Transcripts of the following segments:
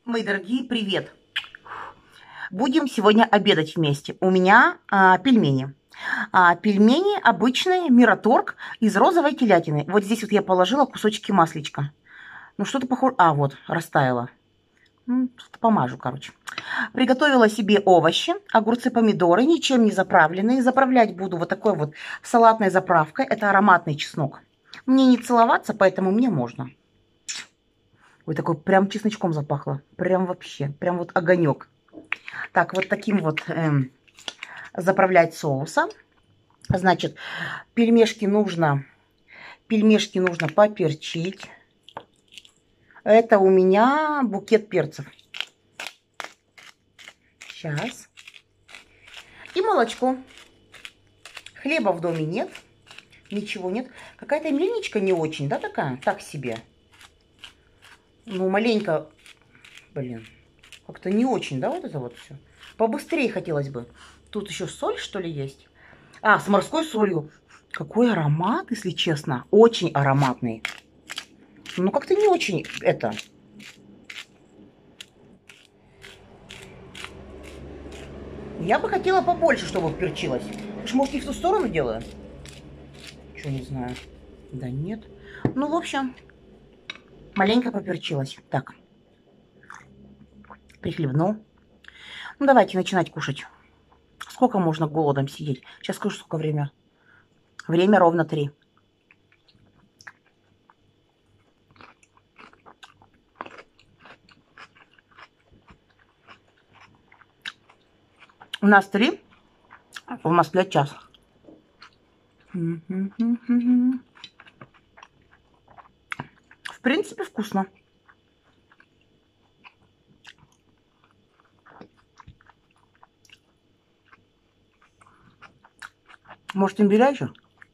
Мои дорогие, привет! Будем сегодня обедать вместе. У меня пельмени. Пельмени обычные, Мираторг, из розовой телятины. Вот здесь вот я положила кусочки масличка. Ну, что-то похоже... вот, растаяло. Что-то помажу, короче. Приготовила себе овощи, огурцы, помидоры, ничем не заправленные. Заправлять буду вот такой вот салатной заправкой. Это ароматный чеснок. Мне не целоваться, поэтому мне можно. Ой, такой прям чесночком запахло. Прям вообще, прям вот огонек. Так, вот таким вот заправлять соусом. Значит, пельмешки нужно поперчить. Это у меня букет перцев. Сейчас. И молочко. Хлеба в доме нет. Ничего нет. Какая-то мельничка не очень, да, такая? Так себе. Ну, маленько... Блин. Как-то не очень, да, вот это вот все. Побыстрее хотелось бы. Тут еще соль, что ли, есть? С морской солью. Какой аромат, если честно. Очень ароматный. Ну, как-то не очень это... Я бы хотела побольше, чтобы перчилось. Уж, может, и в ту сторону делаю? Что, не знаю. Да нет. Ну, в общем, маленько поперчилось. Так. Прихлебнул. Ну, давайте начинать кушать. Сколько можно голодом сидеть? Сейчас скажу, сколько время. Время ровно 3. У нас 3, в Москве час. В принципе, вкусно. Может, имбиря еще?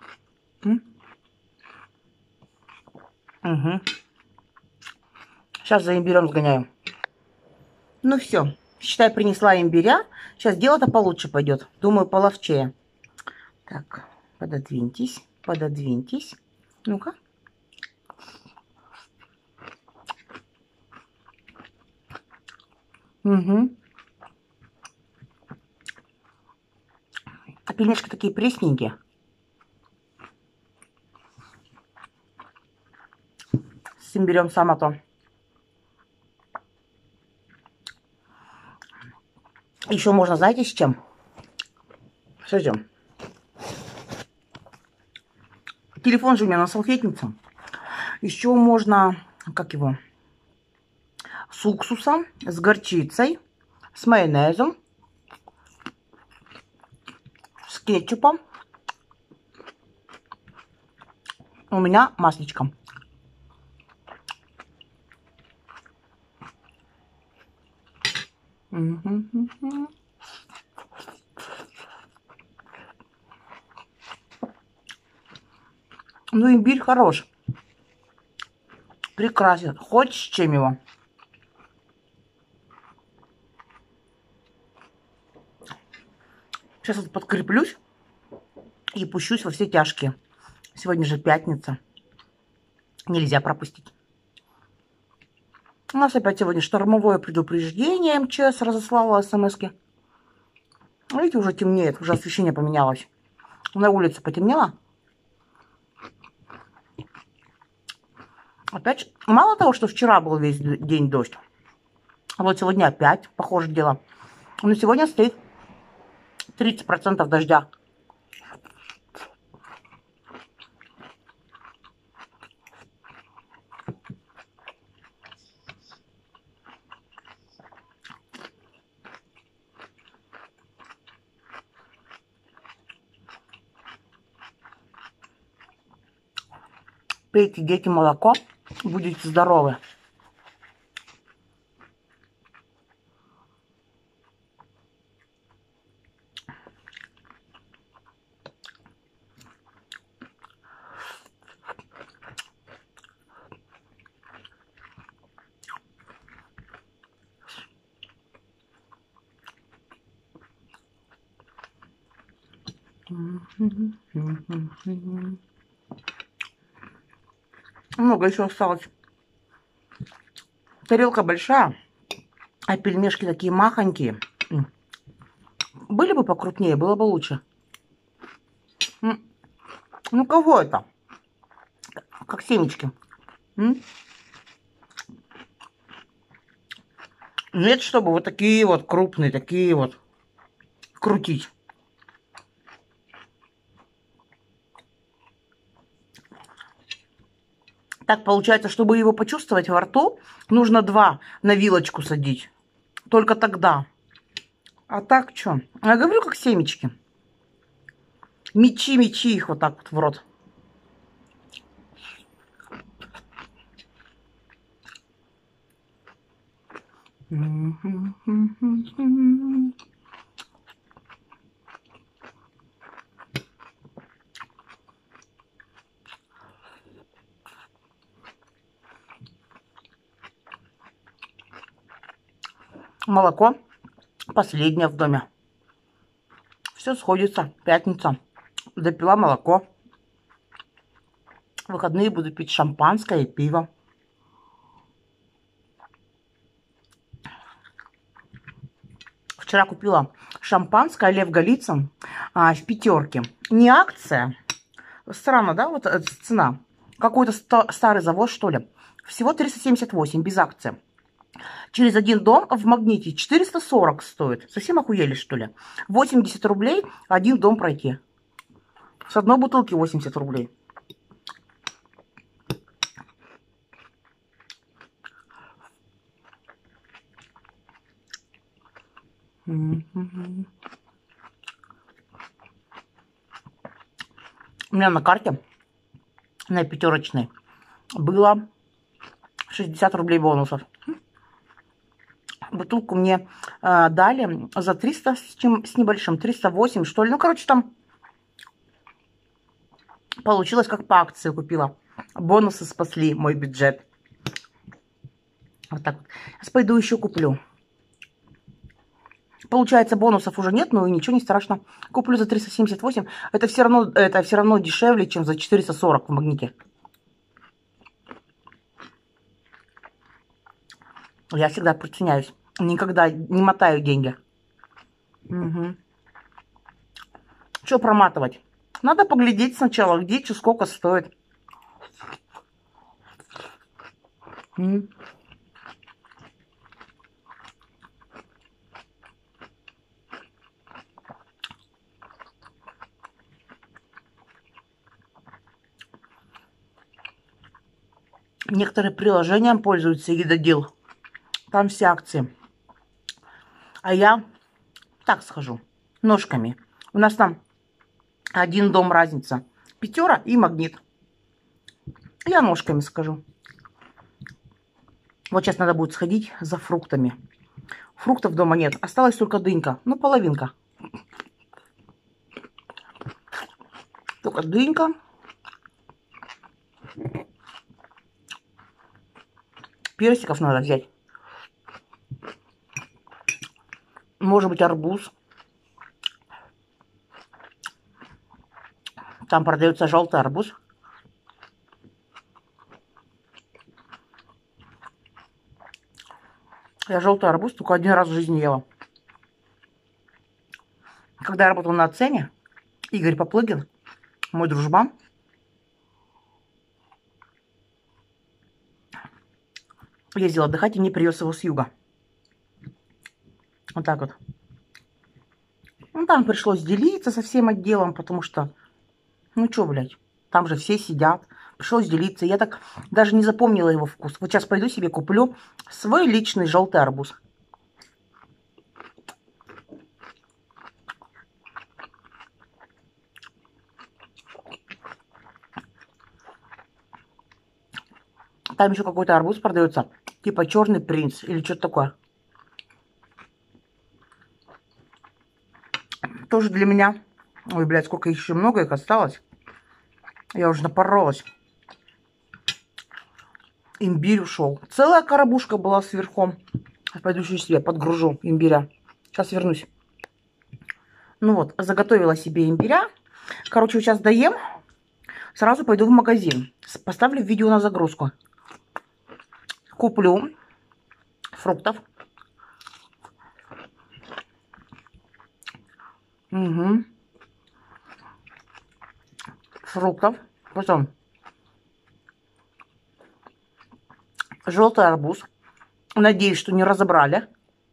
Угу. Сейчас за имбирем сгоняю. Ну все, считай, принесла имбиря. Сейчас дело-то получше пойдет. Думаю, половчее. Так, пододвиньтесь, пододвиньтесь. Ну-ка. Угу. А пельмешки такие пресненькие. С имбирем само то. Еще можно, знаете, с чем? С чем? Телефон же у меня на салфетнице. Еще можно, как его, с уксусом, с горчицей, с майонезом, с кетчупом. У меня масличком. Ну, имбирь хорош. Прекрасен. Хоть с чем его. Сейчас вот подкреплюсь и пущусь во все тяжкие. Сегодня же пятница. Нельзя пропустить. У нас опять сегодня штормовое предупреждение. МЧС разослала смс-ки. Видите, уже темнеет. Уже освещение поменялось. На улице потемнело. Опять, мало того, что вчера был весь день дождь. Вот сегодня опять, похоже дело. Но сегодня стоит 30% дождя. Пейте, дети, молоко, будете здоровы. Много еще осталось. Тарелка большая. А пельмешки такие махонькие. Были бы покрупнее, было бы лучше. Ну, кого это? Как семечки. Нет, чтобы вот такие вот крупные, такие вот крутить. Так получается, чтобы его почувствовать во рту, нужно 2 на вилочку садить. Только тогда. А так что? Я говорю, как семечки. Мечи их вот так вот в рот. Молоко последнее в доме. Все сходится. Пятница. Допила молоко. В выходные буду пить шампанское и пиво. Вчера купила шампанское Лев Голицын в пятерке. Не акция. Странно, да, вот цена. Какой-то старый завод, что ли. Всего 378, без акции. Через один дом в Магните 440 стоит. Совсем охуели, что ли? 80 рублей один дом пройти. С одной бутылки 80 рублей. У меня на карте, на пятерочной, было 60 рублей бонусов. Бутылку мне дали за 300 с небольшим, 308 что ли. Ну, короче, там получилось, как по акции купила. Бонусы спасли мой бюджет. Вот так вот. Сейчас пойду еще куплю. Получается, бонусов уже нет, но и ничего не страшно. Куплю за 378. Это все равно дешевле, чем за 440 в Магните. Я всегда приценяюсь. Никогда не мотаю деньги. Что проматывать? Надо поглядеть сначала, где что, сколько стоит. Некоторые приложения пользуются Едодил. Там все акции. А я так схожу. Ножками. У нас там один дом разница. Пятера и Магнит. Я ножками скажу. Вот сейчас надо будет сходить за фруктами. Фруктов дома нет. Осталась только дынька. Ну, половинка. Только дынька. Персиков надо взять. Может быть, арбуз. Там продается желтый арбуз. Я желтый арбуз только один раз в жизни ела. Когда я работала на цене, Игорь Поплыгин, мой дружбан, ездил отдыхать и мне привез его с юга. Вот так вот. Ну, там пришлось делиться со всем отделом, потому что, ну что, блядь, там же все сидят. Пришлось делиться. Я так даже не запомнила его вкус. Вот сейчас пойду себе куплю свой личный желтый арбуз. Там еще какой-то арбуз продается. Типа черный принц или что-то такое. Тоже для меня. Ой, блядь, сколько еще много их осталось. Я уже напоролась. Имбирь ушел. Целая коробушка была сверху. Пойду еще себе подгружу имбиря. Сейчас вернусь. Ну вот, заготовила себе имбиря. Короче, сейчас доем. Сразу пойду в магазин. Поставлю видео на загрузку. Куплю фруктов. Угу. Фруктов. Потом желтый арбуз. Надеюсь, что не разобрали.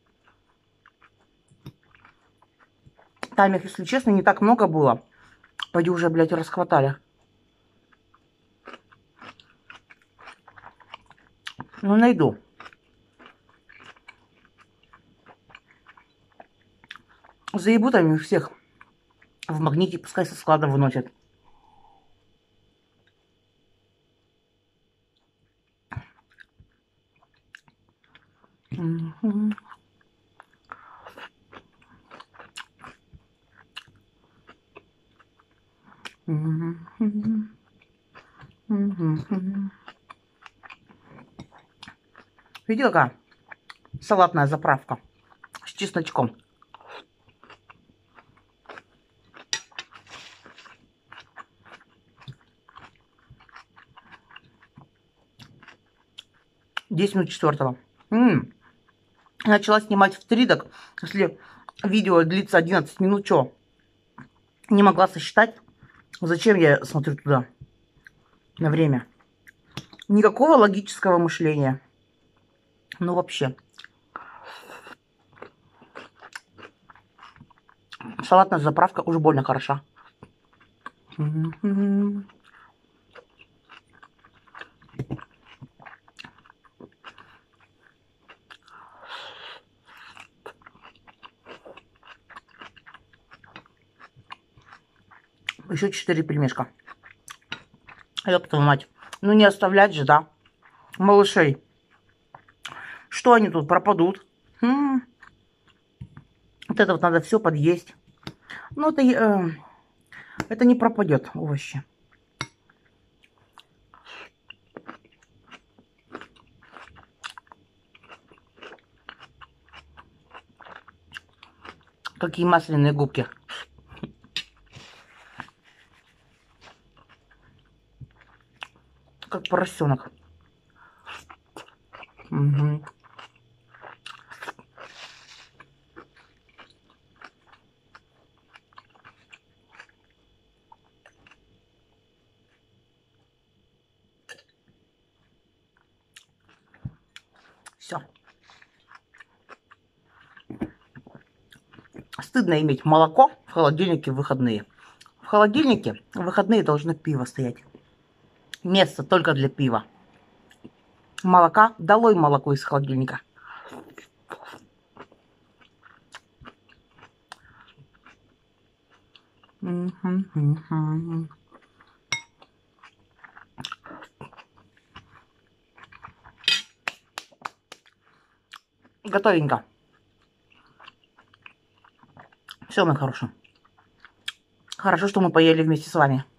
Там их, если честно, не так много было. Пойди уже, блядь, расхватали. Ну, найду. Заебу там их всех в магните, пускай со склада выносят. Видела, какая салатная заправка с чесночком? Десять минут четвертого. Начала снимать в 3, так если видео длится 11 минут, что? Не могла сосчитать. Зачем я смотрю туда на время? Никакого логического мышления. Ну, вообще. Салатная заправка уж больно хороша. Еще 4 пельмешка. Ёб твою мать. Ну не оставлять же, да? Малышей. Что они тут пропадут? Вот это вот надо все подъесть. Ну это не пропадет, овощи. Какие масляные губки. Как поросенок. Угу. Все. Стыдно иметь молоко в холодильнике в выходные. В холодильнике в выходные должно пиво стоять. Место только для пива. Молока. Долой молоко из холодильника. Готовенько. Все, мои хорошие. Хорошо, что мы поели вместе с вами.